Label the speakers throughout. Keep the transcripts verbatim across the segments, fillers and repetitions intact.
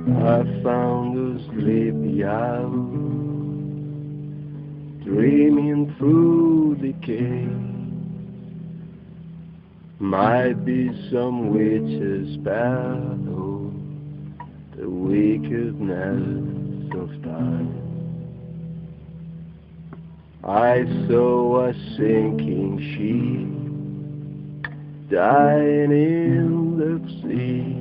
Speaker 1: I found a sleepy owl dreaming through decay. Might be some witch's battle, the wickedness of time. I saw a sinking ship dying in the sea.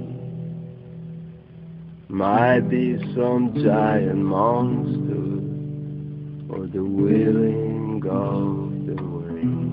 Speaker 1: Might be some giant monster or the willing of the wind.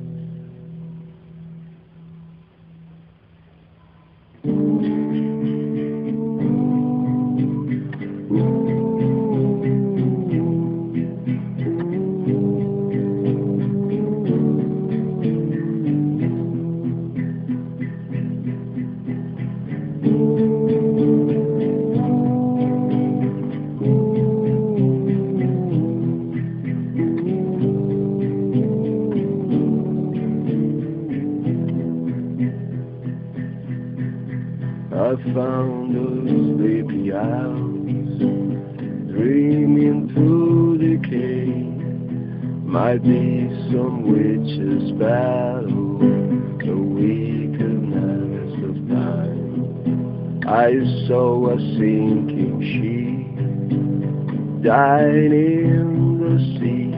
Speaker 1: I found those sleepy owls dreaming through decay. Might be some witch's battle, the wickedness of time. I saw a sinking ship dying in the sea.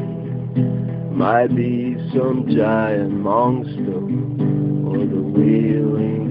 Speaker 1: Might be some giant monster or the wheeling